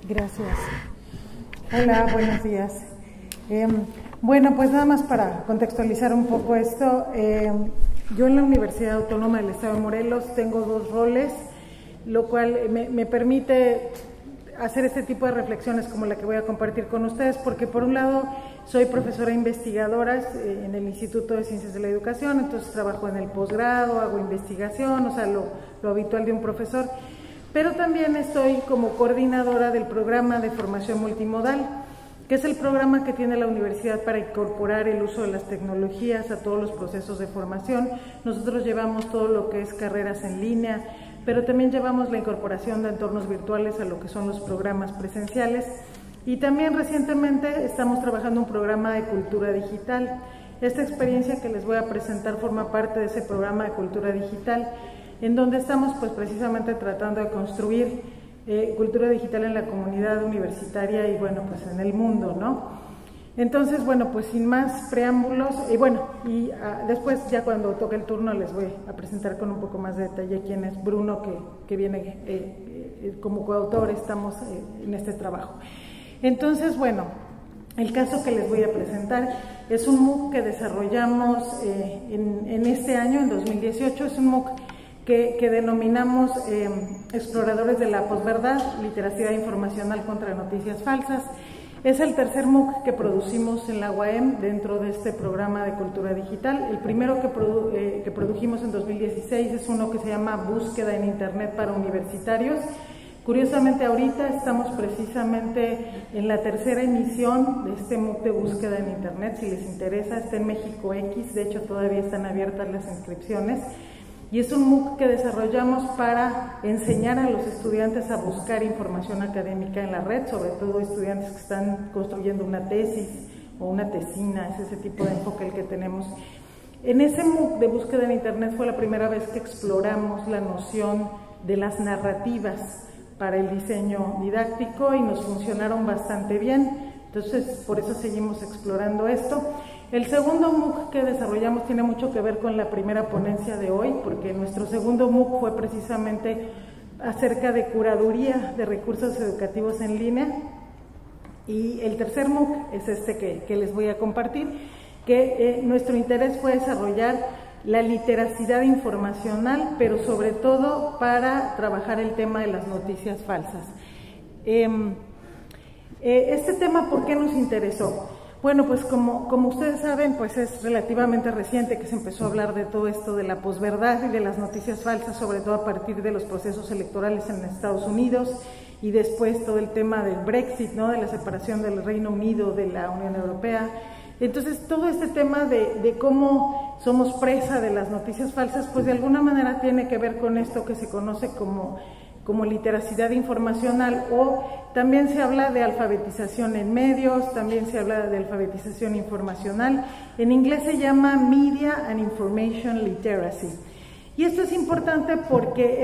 Gracias. Hola, buenos días. Bueno, pues nada más para contextualizar un poco esto, yo en la Universidad Autónoma del Estado de Morelos tengo dos roles, lo cual me permite hacer este tipo de reflexiones como la que voy a compartir con ustedes, porque por un lado soy profesora investigadora en el Instituto de Ciencias de la Educación, entonces trabajo en el posgrado, hago investigación, o sea, lo habitual de un profesor, pero también estoy como coordinadora del programa de formación multimodal, que es el programa que tiene la universidad para incorporar el uso de las tecnologías a todos los procesos de formación. Nosotros llevamos todo lo que es carreras en línea, pero también llevamos la incorporación de entornos virtuales a lo que son los programas presenciales, y también recientemente estamos trabajando un programa de cultura digital. Esta experiencia que les voy a presentar forma parte de ese programa de cultura digital, en donde estamos pues precisamente tratando de construir cultura digital en la comunidad universitaria y bueno, pues en el mundo, ¿no? Entonces, bueno, pues sin más preámbulos, después ya cuando toque el turno les voy a presentar con un poco más de detalle quién es Bruno, que viene como coautor, estamos en este trabajo. Entonces, bueno, el caso que les voy a presentar es un MOOC que desarrollamos en este año, en 2018, es un MOOC que denominamos Exploradores de la Posverdad, Literacidad Informacional contra Noticias Falsas. Es el tercer MOOC que producimos en la UAM dentro de este programa de cultura digital. El primero que produjimos en 2016 es uno que se llama Búsqueda en Internet para Universitarios. Curiosamente, ahorita estamos precisamente en la tercera emisión de este MOOC de búsqueda en Internet. Si les interesa, está en México X, de hecho todavía están abiertas las inscripciones. Y es un MOOC que desarrollamos para enseñar a los estudiantes a buscar información académica en la red, sobre todo estudiantes que están construyendo una tesis o una tesina, es ese tipo de enfoque el que tenemos. En ese MOOC de búsqueda en Internet fue la primera vez que exploramos la noción de las narrativas para el diseño didáctico y nos funcionaron bastante bien, entonces por eso seguimos explorando esto. El segundo MOOC que desarrollamos tiene mucho que ver con la primera ponencia de hoy, porque nuestro segundo MOOC fue precisamente acerca de curaduría de recursos educativos en línea, y el tercer MOOC es este que les voy a compartir, que nuestro interés fue desarrollar la literacidad informacional, pero sobre todo para trabajar el tema de las noticias falsas. Este tema, ¿por qué nos interesó? Bueno, pues como ustedes saben, pues es relativamente reciente que se empezó a hablar de todo esto de la posverdad y de las noticias falsas, sobre todo a partir de los procesos electorales en Estados Unidos y después todo el tema del Brexit, ¿no? De la separación del Reino Unido de la Unión Europea. Entonces, todo este tema de cómo somos presa de las noticias falsas, pues de alguna manera tiene que ver con esto que se conoce como literacidad informacional, o también se habla de alfabetización en medios, también se habla de alfabetización informacional. En inglés se llama Media and Information Literacy. Y esto es importante porque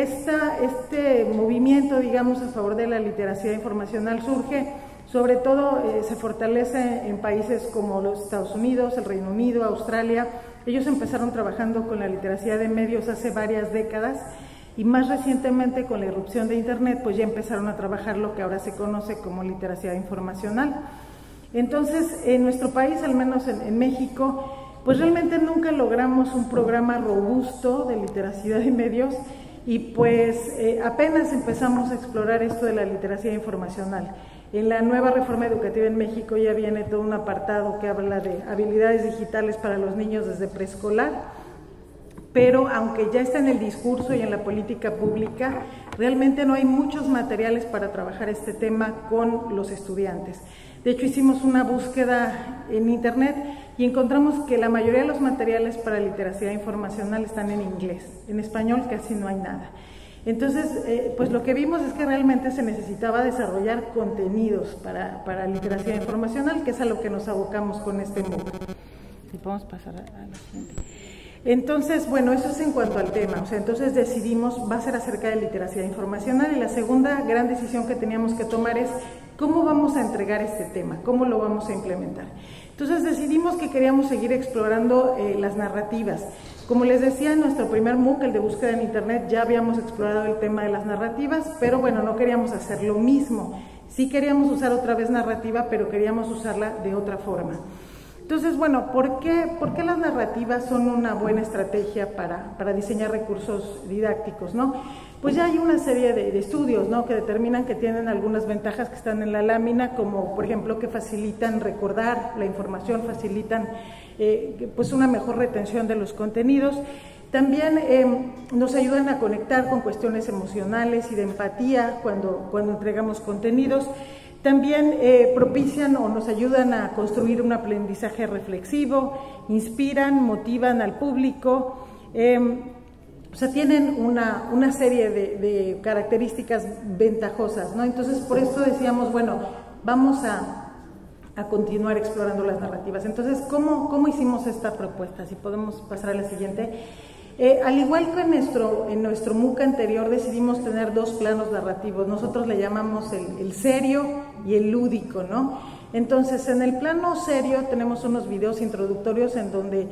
este movimiento, digamos, a favor de la literacidad informacional surge, sobre todo se fortalece en países como los Estados Unidos, el Reino Unido, Australia. Ellos empezaron trabajando con la literacidad de medios hace varias décadas, y más recientemente con la irrupción de Internet, pues ya empezaron a trabajar lo que ahora se conoce como literacidad informacional. Entonces, en nuestro país, al menos en México, pues realmente nunca logramos un programa robusto de literacidad de medios, y pues apenas empezamos a explorar esto de la literacidad informacional. En la nueva reforma educativa en México ya viene todo un apartado que habla de habilidades digitales para los niños desde preescolar, pero aunque ya está en el discurso y en la política pública, realmente no hay muchos materiales para trabajar este tema con los estudiantes. De hecho, hicimos una búsqueda en Internet y encontramos que la mayoría de los materiales para literacidad informacional están en inglés, en español casi no hay nada. Entonces, pues lo que vimos es que realmente se necesitaba desarrollar contenidos para literacidad informacional, que es a lo que nos abocamos con este MOOC. Si podemos pasar a la siguiente. Entonces, bueno, eso es en cuanto al tema, o sea, entonces decidimos, va a ser acerca de literacidad informacional, y la segunda gran decisión que teníamos que tomar es cómo vamos a entregar este tema, cómo lo vamos a implementar. Entonces decidimos que queríamos seguir explorando las narrativas. Como les decía, en nuestro primer MOOC, el de búsqueda en Internet, ya habíamos explorado el tema de las narrativas, pero bueno, no queríamos hacer lo mismo, Sí queríamos usar otra vez narrativa, pero queríamos usarla de otra forma. Entonces, bueno, ¿por qué las narrativas son una buena estrategia para diseñar recursos didácticos, ¿no? Pues ya hay una serie de estudios, ¿no?, que determinan que tienen algunas ventajas que están en la lámina, como por ejemplo que facilitan recordar la información, facilitan pues una mejor retención de los contenidos. También nos ayudan a conectar con cuestiones emocionales y de empatía cuando entregamos contenidos. También propician o nos ayudan a construir un aprendizaje reflexivo, inspiran, motivan al público, o sea, tienen una serie de características ventajosas, ¿no? Entonces, por esto decíamos, bueno, vamos a continuar explorando las narrativas. Entonces, ¿cómo hicimos esta propuesta? Si podemos pasar a la siguiente. Al igual que en nuestro MOOC anterior, decidimos tener dos planos narrativos. Nosotros le llamamos el serio y el lúdico, ¿no? Entonces, en el plano serio tenemos unos videos introductorios en donde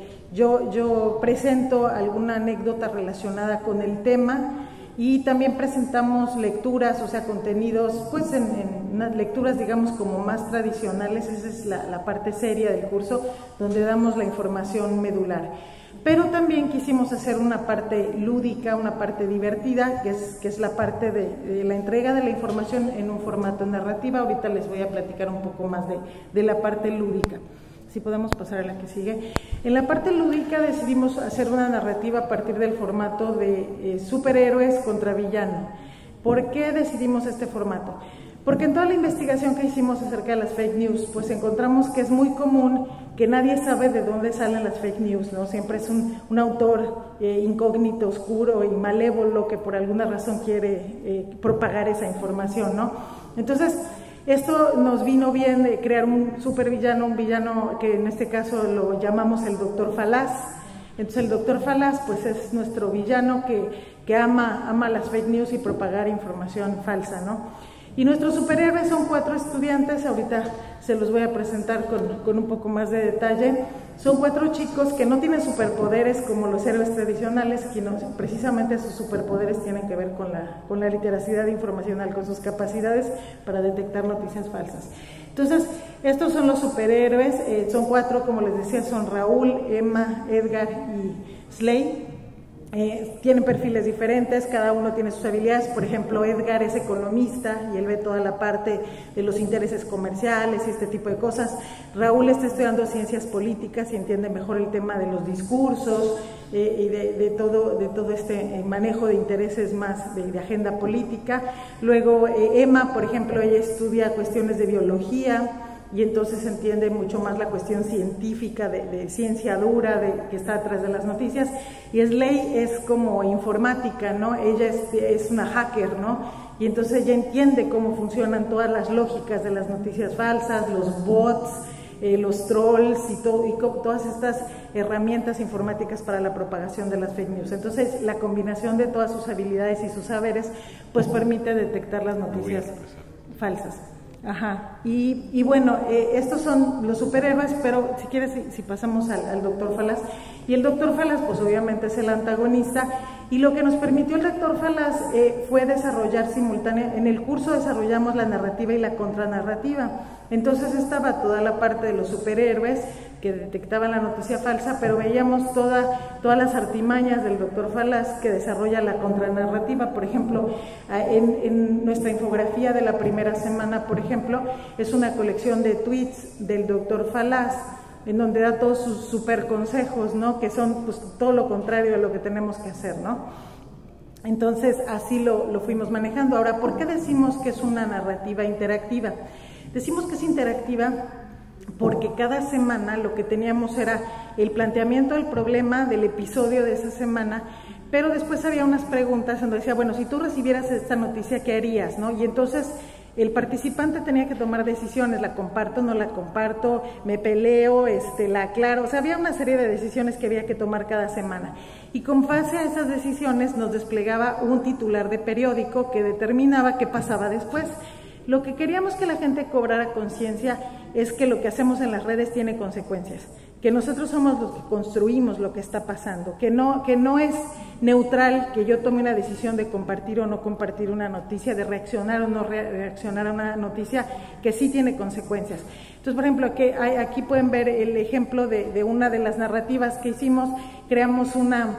yo presento alguna anécdota relacionada con el tema, y también presentamos lecturas, o sea, contenidos, pues en unas lecturas, digamos, como más tradicionales. Esa es la parte seria del curso, donde damos la información medular. Pero también quisimos hacer una parte lúdica, una parte divertida, que es la parte de la entrega de la información en un formato narrativa. Ahorita les voy a platicar un poco más de la parte lúdica. Si podemos pasar a la que sigue. En la parte lúdica decidimos hacer una narrativa a partir del formato de superhéroes contra villano. ¿Por qué decidimos este formato? Porque en toda la investigación que hicimos acerca de las fake news, pues encontramos que es muy común que nadie sabe de dónde salen las fake news, ¿no? Siempre es un autor incógnito, oscuro y malévolo que por alguna razón quiere propagar esa información, ¿no? Entonces, esto nos vino bien de crear un supervillano, un villano que en este caso lo llamamos el Doctor Falaz. Entonces el Doctor Falaz pues es nuestro villano que ama las fake news y propagar información falsa, ¿no? Y nuestros superhéroes son 4 estudiantes, ahorita se los voy a presentar con un poco más de detalle. Son 4 chicos que no tienen superpoderes como los héroes tradicionales, sino precisamente sus superpoderes tienen que ver con la literacidad informacional, con sus capacidades para detectar noticias falsas. Entonces, estos son los superhéroes, son 4, como les decía, son Raúl, Emma, Edgar y Slay. Tienen perfiles diferentes, cada uno tiene sus habilidades. Por ejemplo, Edgar es economista y él ve toda la parte de los intereses comerciales y este tipo de cosas. Raúl está estudiando ciencias políticas y entiende mejor el tema de los discursos y de todo este manejo de intereses más de agenda política. Luego Emma, por ejemplo, ella estudia cuestiones de biología y entonces entiende mucho más la cuestión científica de ciencia dura que está atrás de las noticias. Y Slay es como informática, ¿no? Ella es una hacker, ¿no? Y entonces ella entiende cómo funcionan todas las lógicas de las noticias falsas, los bots, los trolls y todas estas herramientas informáticas para la propagación de las fake news. Entonces la combinación de todas sus habilidades y sus saberes pues permite detectar las noticias falsas. Ajá, y bueno, estos son los superhéroes, pero si quieres, si pasamos al Doctor Falaz. Y el Doctor Falaz, pues obviamente es el antagonista, y lo que nos permitió el Doctor Falaz fue desarrollar simultáneamente, en el curso desarrollamos la narrativa y la contranarrativa. Entonces estaba toda la parte de los superhéroes que detectaban la noticia falsa, pero veíamos todas las artimañas del Doctor Falaz que desarrolla la contranarrativa. Por ejemplo, en nuestra infografía de la primera semana, por ejemplo, es una colección de tweets del Doctor Falaz, en donde da todos sus super consejos, ¿no? Que son pues todo lo contrario de lo que tenemos que hacer, ¿no? Entonces así lo fuimos manejando. Ahora, ¿por qué decimos que es una narrativa interactiva? Decimos que es interactiva porque cada semana lo que teníamos era el planteamiento del problema del episodio de esa semana, pero después había unas preguntas donde decía, bueno, si tú recibieras esta noticia, ¿qué harías, no? Y entonces el participante tenía que tomar decisiones, la comparto, no la comparto, me peleo, la aclaro, o sea, había una serie de decisiones que había que tomar cada semana. Y con base a esas decisiones nos desplegaba un titular de periódico que determinaba qué pasaba después. Lo que queríamos que la gente cobrara conciencia es que lo que hacemos en las redes tiene consecuencias, que nosotros somos los que construimos lo que está pasando, que no es neutral, que yo tome una decisión de compartir o no compartir una noticia, de reaccionar o no reaccionar a una noticia que sí tiene consecuencias. Entonces, por ejemplo, aquí pueden ver el ejemplo de una de las narrativas que hicimos. Creamos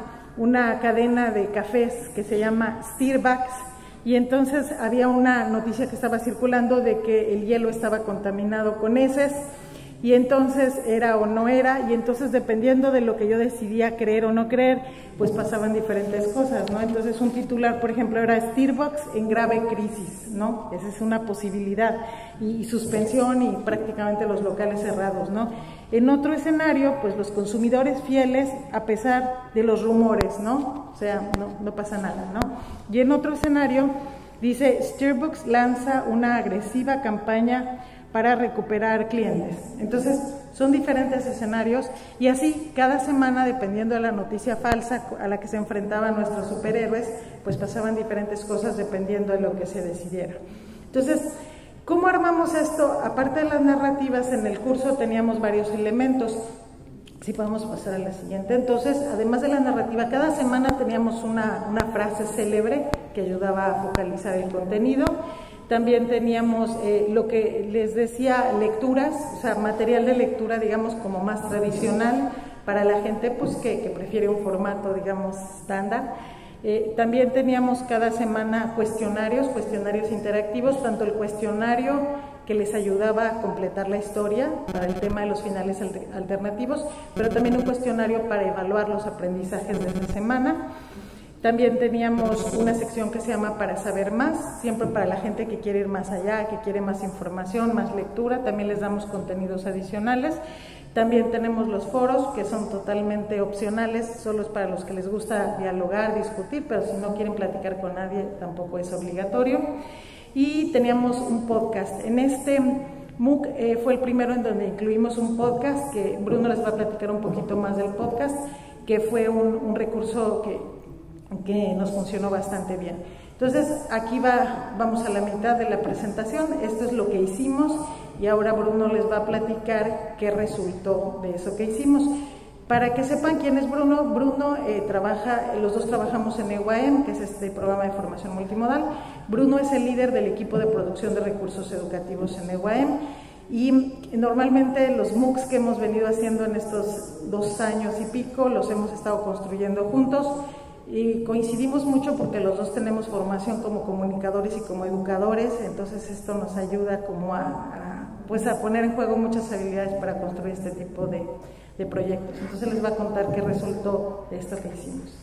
una cadena de cafés que se llama Starbucks, y entonces había una noticia que estaba circulando de que el hielo estaba contaminado con heces, y entonces era o no era, y entonces dependiendo de lo que yo decidía creer o no creer, pues pasaban diferentes cosas, ¿no? Entonces un titular, por ejemplo, era Starbucks en grave crisis, ¿no? Esa es una posibilidad, y suspensión y prácticamente los locales cerrados, ¿no? En otro escenario, pues los consumidores fieles a pesar de los rumores, ¿no? O sea, no pasa nada, ¿no? Y en otro escenario dice, Starbucks lanza una agresiva campaña para recuperar clientes. Entonces, son diferentes escenarios, y así cada semana, dependiendo de la noticia falsa a la que se enfrentaban nuestros superhéroes, pues pasaban diferentes cosas dependiendo de lo que se decidiera. Entonces, ¿cómo armamos esto? Aparte de las narrativas, en el curso teníamos varios elementos. Si podemos pasar a la siguiente. Entonces, además de la narrativa, cada semana teníamos una frase célebre que ayudaba a focalizar el contenido. También teníamos lo que les decía, lecturas, o sea, material de lectura, digamos, como más tradicional para la gente pues que prefiere un formato, digamos, estándar. También teníamos cada semana cuestionarios interactivos, tanto el cuestionario que les ayudaba a completar la historia para el tema de los finales alternativos, pero también un cuestionario para evaluar los aprendizajes de esta semana. También teníamos una sección que se llama Para Saber Más, siempre para la gente que quiere ir más allá, que quiere más información, más lectura. También les damos contenidos adicionales. También tenemos los foros, que son totalmente opcionales, solo es para los que les gusta dialogar, discutir, pero si no quieren platicar con nadie tampoco es obligatorio. Y teníamos un podcast. En este MOOC fue el primero en donde incluimos un podcast, que Bruno les va a platicar un poquito más del podcast, que fue un recurso que nos funcionó bastante bien. Entonces, aquí vamos a la mitad de la presentación. Esto es lo que hicimos, y ahora Bruno les va a platicar qué resultó de eso que hicimos. Para que sepan quién es Bruno, los dos trabajamos en EUAM, que es este programa de formación multimodal. Bruno es el líder del equipo de producción de recursos educativos en EUAM, y normalmente los MOOCs que hemos venido haciendo en estos 2 años y pico los hemos estado construyendo juntos, y coincidimos mucho porque los dos tenemos formación como comunicadores y como educadores. Entonces esto nos ayuda como a poner en juego muchas habilidades para construir este tipo de proyectos. Entonces les va a contar qué resultó de esto que hicimos.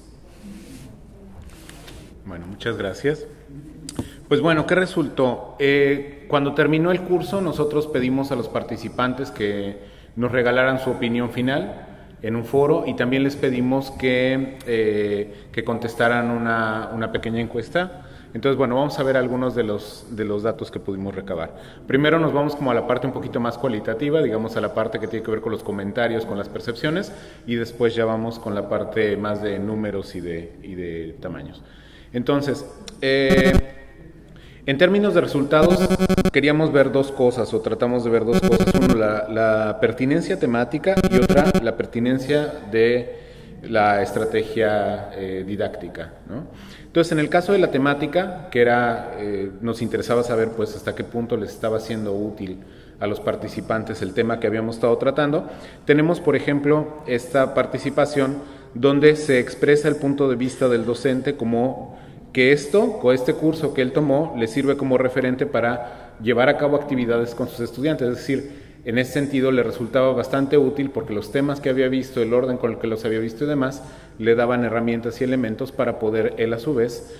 Bueno, muchas gracias. Pues bueno, ¿qué resultó? Cuando terminó el curso, nosotros pedimos a los participantes que nos regalaran su opinión final en un foro, y también les pedimos que contestaran una pequeña encuesta. Entonces, bueno, vamos a ver algunos de los datos que pudimos recabar. Primero nos vamos como a la parte un poquito más cualitativa, digamos a la parte que tiene que ver con los comentarios, con las percepciones, y después ya vamos con la parte más de números y de tamaños. Entonces, en términos de resultados, queríamos ver 2 cosas, o tratamos de ver 2 cosas. Uno, la pertinencia temática, y otra, la pertinencia de la estrategia didáctica, ¿no? Entonces, en el caso de la temática, que era, nos interesaba saber pues hasta qué punto les estaba siendo útil a los participantes el tema que habíamos estado tratando, tenemos, por ejemplo, esta participación donde se expresa el punto de vista del docente como que este curso que él tomó le sirve como referente para llevar a cabo actividades con sus estudiantes. Es decir, en ese sentido le resultaba bastante útil porque los temas que había visto, el orden con el que los había visto y demás, le daban herramientas y elementos para poder él a su vez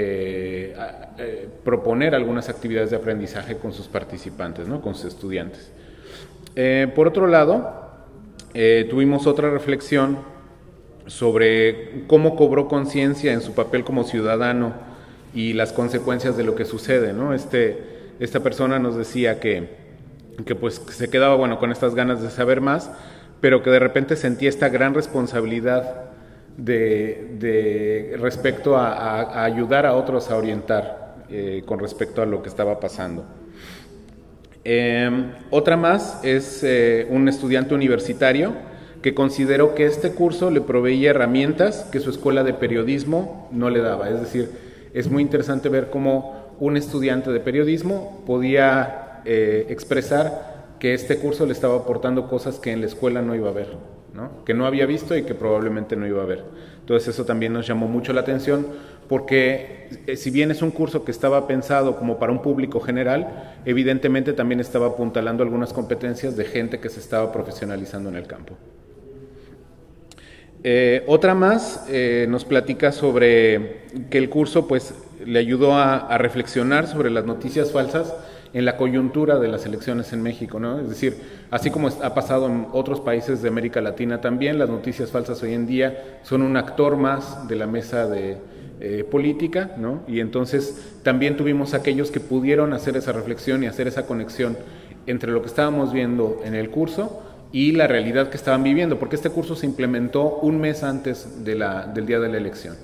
proponer algunas actividades de aprendizaje con sus participantes, ¿no? Con sus estudiantes. Por otro lado, tuvimos otra reflexión sobre cómo cobró conciencia en su papel como ciudadano y las consecuencias de lo que sucede, ¿no? Esta persona nos decía que pues se quedaba, bueno, con estas ganas de saber más, pero que de repente sentía esta gran responsabilidad de respecto a ayudar a otros a orientar con respecto a lo que estaba pasando. Otra más es un estudiante universitario que consideró que este curso le proveía herramientas que su escuela de periodismo no le daba. Es decir, es muy interesante ver cómo un estudiante de periodismo podía expresar que este curso le estaba aportando cosas que en la escuela no iba a ver, ¿no? Que no había visto y que probablemente no iba a ver. Entonces eso también nos llamó mucho la atención, porque si bien es un curso que estaba pensado como para un público general, evidentemente también estaba apuntalando algunas competencias de gente que se estaba profesionalizando en el campo. Otra más nos platica sobre que el curso pues le ayudó a reflexionar sobre las noticias falsas en la coyuntura de las elecciones en México, ¿no? Es decir, así como ha pasado en otros países de América Latina también, las noticias falsas hoy en día son un actor más de la mesa de política, ¿no? Y entonces también tuvimos aquellos que pudieron hacer esa reflexión y hacer esa conexión entre lo que estábamos viendo en el curso y la realidad que estaban viviendo, porque este curso se implementó un mes antes del día de la elección.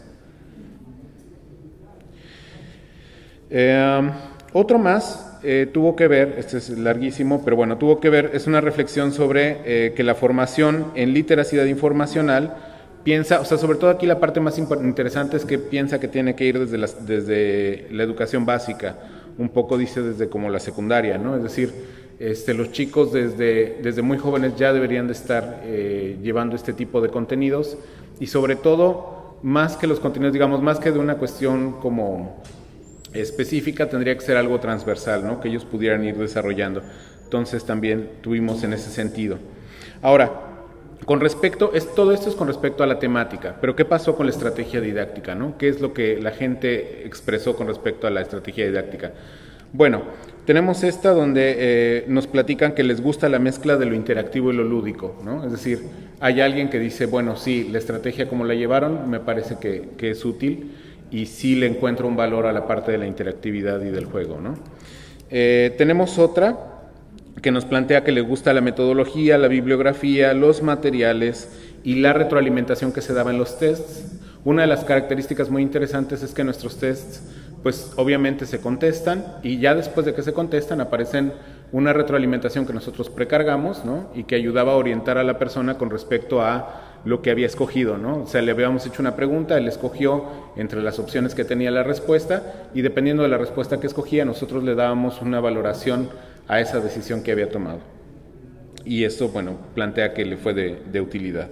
Otro más tuvo que ver, este es larguísimo, pero bueno, tuvo que ver, es una reflexión sobre que la formación en literacidad informacional piensa, o sea, sobre todo aquí la parte más interesante es que piensa que tiene que ir desde la educación básica, un poco dice desde como la secundaria, ¿no? Es decir, los chicos desde muy jóvenes ya deberían de estar llevando este tipo de contenidos y sobre todo, más que los contenidos, digamos, más que de una cuestión como específica, tendría que ser algo transversal, ¿no? Que ellos pudieran ir desarrollando. Entonces también tuvimos en ese sentido. Ahora, todo esto es con respecto a la temática, pero ¿qué pasó con la estrategia didáctica, ¿no? ¿Qué es lo que la gente expresó con respecto a la estrategia didáctica? Bueno, tenemos esta donde nos platican que les gusta la mezcla de lo interactivo y lo lúdico, ¿no? Es decir, hay alguien que dice, bueno, sí, la estrategia como la llevaron me parece que es útil y sí le encuentro un valor a la parte de la interactividad y del juego, ¿no? Tenemos otra que nos plantea que le gusta la metodología, la bibliografía, los materiales y la retroalimentación que se daba en los tests. Una de las características muy interesantes es que nuestros tests, pues obviamente se contestan y ya después de que se contestan aparecen una retroalimentación que nosotros precargamos, ¿no? Y que ayudaba a orientar a la persona con respecto a lo que había escogido, ¿no? O sea, le habíamos hecho una pregunta, él escogió entre las opciones que tenía la respuesta y dependiendo de la respuesta que escogía, nosotros le dábamos una valoración a esa decisión que había tomado. Y eso, bueno, plantea que le fue de utilidad.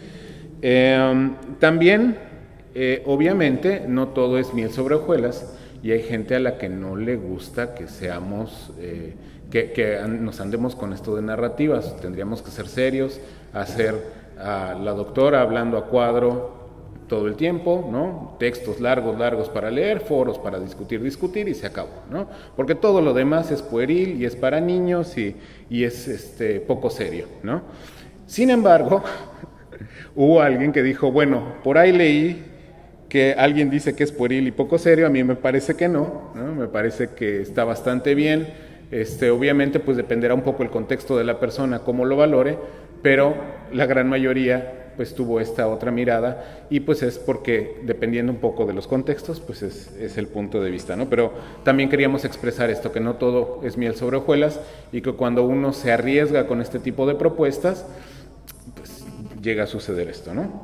También, obviamente, no todo es miel sobre hojuelas y hay gente a la que no le gusta que seamos, que nos andemos con esto de narrativas. Tendríamos que ser serios, hacer a la doctora hablando a cuadro todo el tiempo, ¿no? Textos largos para leer, foros para discutir y se acabó, ¿no? Porque todo lo demás es pueril y es para niños y es poco serio, ¿no? Sin embargo, hubo alguien que dijo, bueno, por ahí leí que alguien dice que es pueril y poco serio, a mí me parece que no, ¿no? Me parece que está bastante bien, obviamente pues dependerá un poco el contexto de la persona, cómo lo valore, pero la gran mayoría pues tuvo esta otra mirada y pues es porque dependiendo un poco de los contextos pues es el punto de vista, ¿no? Pero también queríamos expresar esto, que no todo es miel sobre hojuelas y que cuando uno se arriesga con este tipo de propuestas pues llega a suceder esto, ¿no?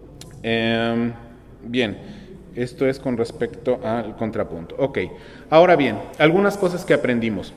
Bien, esto es con respecto al contrapunto. Ok, ahora bien, algunas cosas que aprendimos.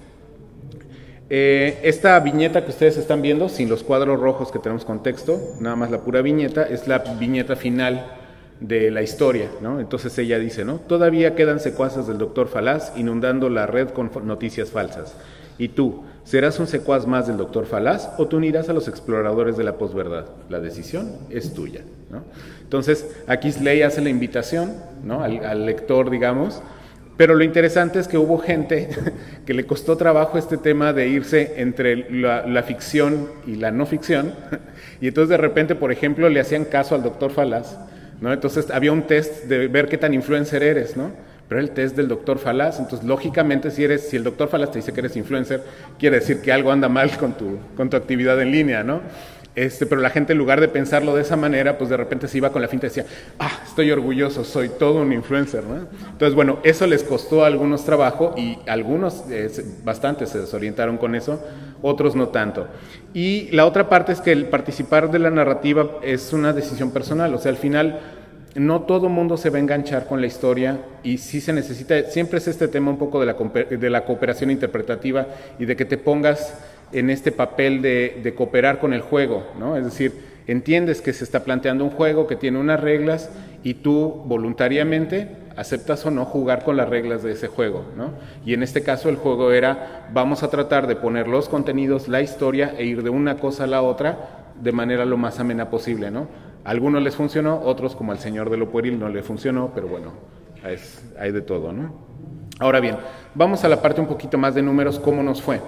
Esta viñeta que ustedes están viendo, sin los cuadros rojos que tenemos con texto, nada más la pura viñeta, es la viñeta final de la historia, ¿no? Entonces ella dice, ¿no? Todavía quedan secuaces del doctor Falaz inundando la red con noticias falsas. ¿Y tú, serás un secuaz más del doctor Falaz o te unirás a los exploradores de la posverdad? La decisión es tuya, ¿no? Entonces, aquí Slay hace la invitación, ¿no? al lector, digamos. Pero lo interesante es que hubo gente que le costó trabajo este tema de irse entre la ficción y la no ficción, y entonces de repente, por ejemplo, le hacían caso al doctor Falaz, ¿no? Entonces había un test de ver qué tan influencer eres, ¿no? Pero el test del doctor Falaz, entonces lógicamente si el doctor Falaz te dice que eres influencer, quiere decir que algo anda mal con tu actividad en línea, ¿no? Pero la gente en lugar de pensarlo de esa manera, pues de repente se iba con la finta y decía, estoy orgulloso, soy todo un influencer, ¿no? Entonces, bueno, eso les costó a algunos trabajo y algunos, bastantes se desorientaron con eso. otros no tanto. Y la otra parte es que el participar de la narrativa es una decisión personal, o sea, al final no todo mundo se va a enganchar con la historia y sí se necesita, siempre es este tema un poco de la cooperación interpretativa y de que te pongas en este papel de cooperar con el juego, ¿no? Es decir, entiendes que se está planteando un juego que tiene unas reglas y tú voluntariamente aceptas o no jugar con las reglas de ese juego, ¿no? Y en este caso el juego era, vamos a tratar de poner los contenidos, la historia e ir de una cosa a la otra de manera lo más amena posible, ¿no? A algunos les funcionó, otros como al señor de lo pueril no le funcionó, pero bueno, hay de todo, ¿no? Ahora bien, vamos a la parte un poquito más de números, ¿cómo nos fue?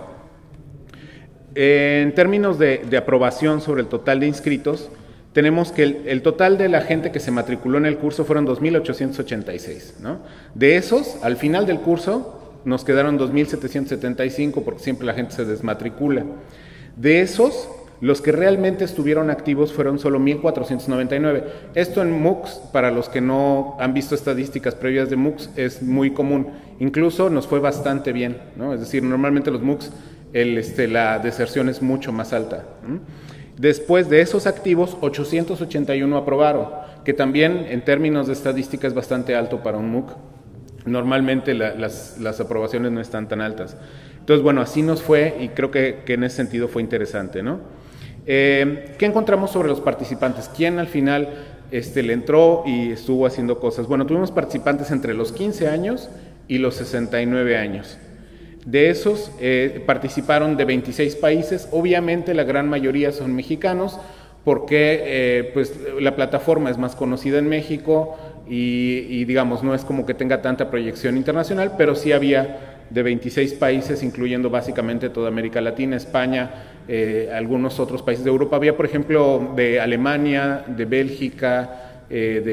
En términos de aprobación sobre el total de inscritos, tenemos que el total de la gente que se matriculó en el curso fueron 2.886, ¿no? De esos, al final del curso, nos quedaron 2.775 porque siempre la gente se desmatricula. De esos, los que realmente estuvieron activos fueron solo 1.499. Esto en MOOCs, para los que no han visto estadísticas previas de MOOCs, es muy común. Incluso nos fue bastante bien, ¿no? Es decir, normalmente los MOOCs la deserción es mucho más alta. Después de esos activos, 881 aprobaron, que también en términos de estadística es bastante alto para un MOOC. Normalmente las aprobaciones no están tan altas. Entonces, bueno, así nos fue y creo que en ese sentido fue interesante, ¿no? ¿Qué encontramos sobre los participantes? ¿Quién al final le entró y estuvo haciendo cosas? Bueno, tuvimos participantes entre los 15 años y los 69 años. De esos participaron de 26 países, obviamente la gran mayoría son mexicanos, porque pues la plataforma es más conocida en México y digamos no es como que tenga tanta proyección internacional, pero sí había de 26 países, incluyendo básicamente toda América Latina, España, algunos otros países de Europa. Había, por ejemplo, de Alemania, de Bélgica,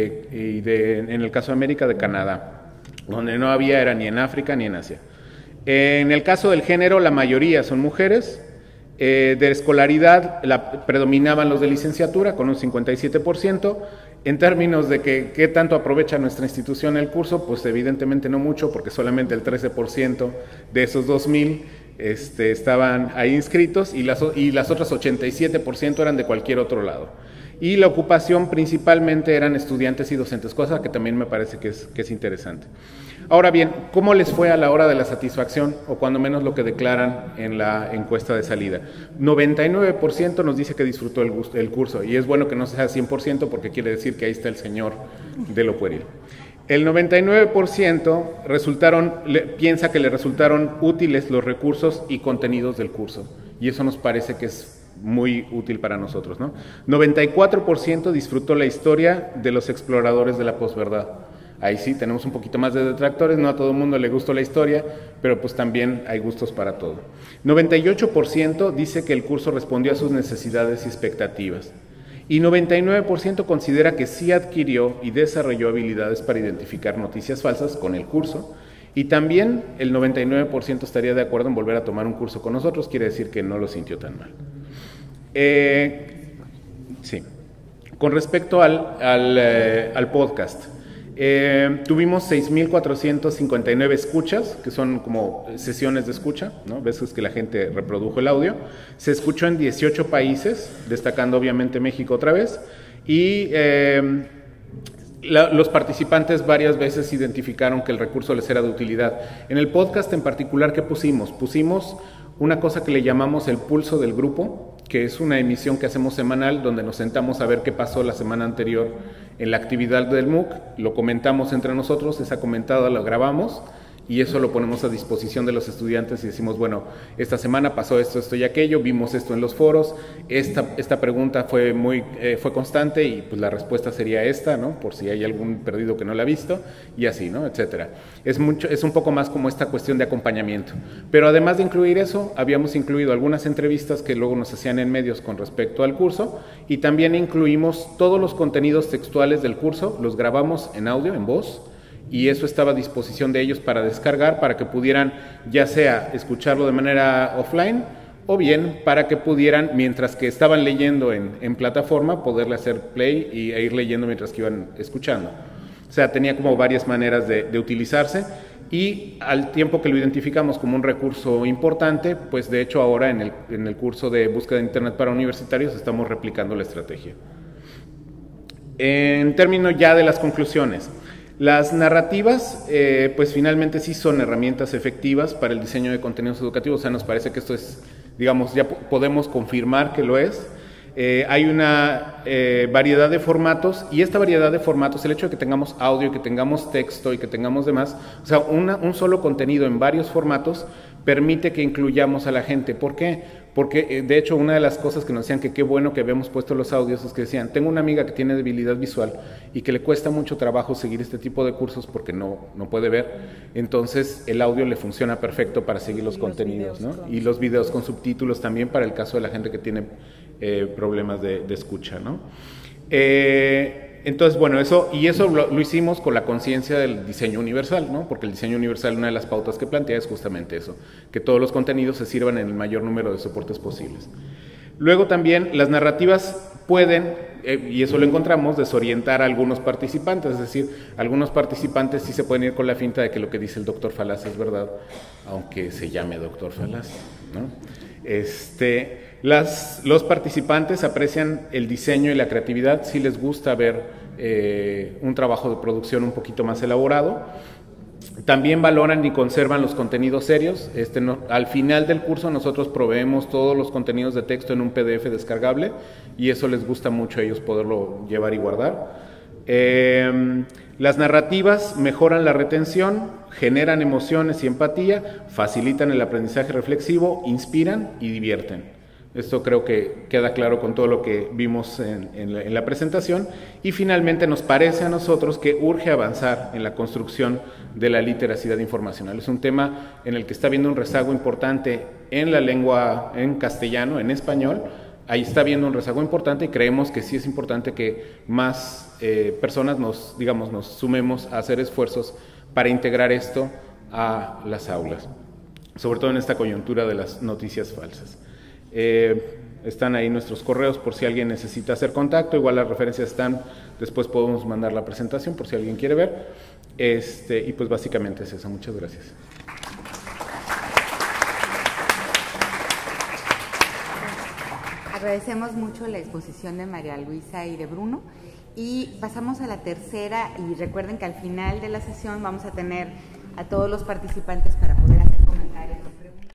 en el caso de América, de Canadá. Donde no había era ni en África ni en Asia. En el caso del género, la mayoría son mujeres. De escolaridad predominaban los de licenciatura con un 57%. En términos de qué tanto aprovecha nuestra institución el curso, pues evidentemente no mucho, porque solamente el 13% de esos 2.000 estaban ahí inscritos y las otras 87% eran de cualquier otro lado. Y la ocupación principalmente eran estudiantes y docentes, cosa que también me parece que es interesante. Ahora bien, ¿cómo les fue a la hora de la satisfacción, o cuando menos lo que declaran en la encuesta de salida? 99% nos dice que disfrutó el curso, y es bueno que no sea 100% porque quiere decir que ahí está el señor de lo pueril. El 99% piensa que le resultaron útiles los recursos y contenidos del curso, y eso nos parece que es muy útil para nosotros, ¿no? 94% disfrutó la historia de los exploradores de la posverdad. Ahí sí tenemos un poquito más de detractores, no a todo el mundo le gustó la historia, pero pues también hay gustos para todo. 98% dice que el curso respondió a sus necesidades y expectativas. Y 99% considera que sí adquirió y desarrolló habilidades para identificar noticias falsas con el curso. Y también el 99% estaría de acuerdo en volver a tomar un curso con nosotros, quiere decir que no lo sintió tan mal. Sí. Con respecto al podcast, tuvimos 6.459 escuchas, que son como sesiones de escucha, ¿no? Veces que la gente reprodujo el audio. Se escuchó en 18 países, destacando obviamente México otra vez, y los participantes varias veces identificaron que el recurso les era de utilidad. En el podcast en particular, ¿qué pusimos? Pusimos una cosa que le llamamos el pulso del grupo, que es una emisión que hacemos semanal donde nos sentamos a ver qué pasó la semana anterior en la actividad del MOOC, lo comentamos entre nosotros, esa comentada la grabamos y eso lo ponemos a disposición de los estudiantes y decimos, bueno, esta semana pasó esto, esto y aquello, vimos esto en los foros, esta pregunta fue constante y pues la respuesta sería esta, ¿no? Por si hay algún perdido que no la ha visto y así, ¿no? Etcétera. Es un poco más como esta cuestión de acompañamiento. Pero además de incluir eso, habíamos incluido algunas entrevistas que luego nos hacían en medios con respecto al curso y también incluimos todos los contenidos textuales del curso, los grabamos en audio, en voz, y eso estaba a disposición de ellos para descargar, para que pudieran ya sea escucharlo de manera offline o bien para que pudieran, mientras que estaban leyendo en plataforma, poderle hacer play e ir leyendo mientras que iban escuchando. O sea, tenía como varias maneras de utilizarse y al tiempo que lo identificamos como un recurso importante, pues de hecho ahora en el curso de búsqueda de Internet para universitarios estamos replicando la estrategia. En términos ya de las conclusiones, las narrativas pues finalmente sí son herramientas efectivas para el diseño de contenidos educativos, o sea, nos parece que esto es, digamos, ya podemos confirmar que lo es. Hay una variedad de formatos, y esta variedad de formatos, el hecho de que tengamos audio, que tengamos texto y que tengamos demás, o sea, un solo contenido en varios formatos permite que incluyamos a la gente. ¿Por qué? Porque de hecho una de las cosas que nos decían que qué bueno que habíamos puesto los audios es que decían, tengo una amiga que tiene debilidad visual y que le cuesta mucho trabajo seguir este tipo de cursos porque no puede ver, entonces el audio le funciona perfecto para seguir los contenidos, ¿no? Y los videos con subtítulos también para el caso de la gente que tiene problemas de escucha, ¿no? Entonces, bueno, eso lo hicimos con la conciencia del diseño universal, ¿no? Porque el diseño universal, una de las pautas que plantea es justamente eso, que todos los contenidos se sirvan en el mayor número de soportes posibles. Luego también las narrativas pueden, y eso lo encontramos, desorientar a algunos participantes, es decir, algunos participantes sí se pueden ir con la finta de que lo que dice el doctor Falaz es verdad, aunque se llame doctor Falaz, ¿no? Los participantes aprecian el diseño y la creatividad, sí les gusta ver un trabajo de producción un poquito más elaborado. También valoran y conservan los contenidos serios. Al final del curso nosotros proveemos todos los contenidos de texto en un PDF descargable y eso les gusta mucho a ellos poderlo llevar y guardar. Las narrativas mejoran la retención, generan emociones y empatía, facilitan el aprendizaje reflexivo, inspiran y divierten. Esto creo que queda claro con todo lo que vimos en la presentación. Y finalmente nos parece a nosotros que urge avanzar en la construcción de la literacidad informacional. Es un tema en el que está habiendo un rezago importante en la lengua, en castellano, en español. Ahí está habiendo un rezago importante y creemos que sí es importante que más personas nos sumemos a hacer esfuerzos para integrar esto a las aulas, sobre todo en esta coyuntura de las noticias falsas. Están ahí nuestros correos por si alguien necesita hacer contacto, igual las referencias están, después podemos mandar la presentación por si alguien quiere ver, y pues básicamente es eso. Muchas gracias. Agradecemos mucho la exposición de María Luisa y de Bruno y pasamos a la tercera, y recuerden que al final de la sesión vamos a tener a todos los participantes para poder